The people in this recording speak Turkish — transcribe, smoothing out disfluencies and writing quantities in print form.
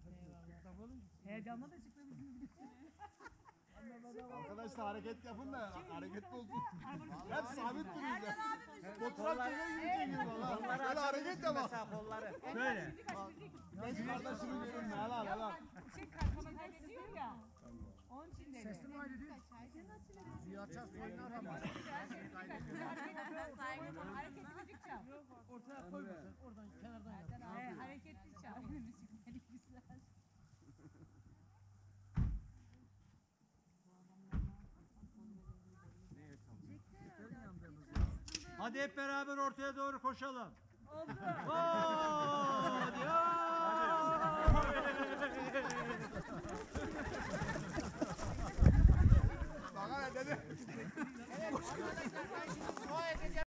Heyecanla da çıktı. Arkadaşlar hareket yapın da hareket olsun. Hep sabit duruyoruz. Fotoğraf çeker gibi çekiyor valla. Böyle hareket de bak. Şöyle. Beş kardeşimi görün. Helal helal. Kalkmadan kaybediyor ya. Onun için dedi. Sesli mi ayrı değil? Ziyarçak soyunu aramaz. Hareketli çal. Ortaya koymasın. Oradan kenardan yap. Hareketli çal. Hadi hep beraber ortaya doğru koşalım. Oldu. Hadi ya. Bak hele dedi.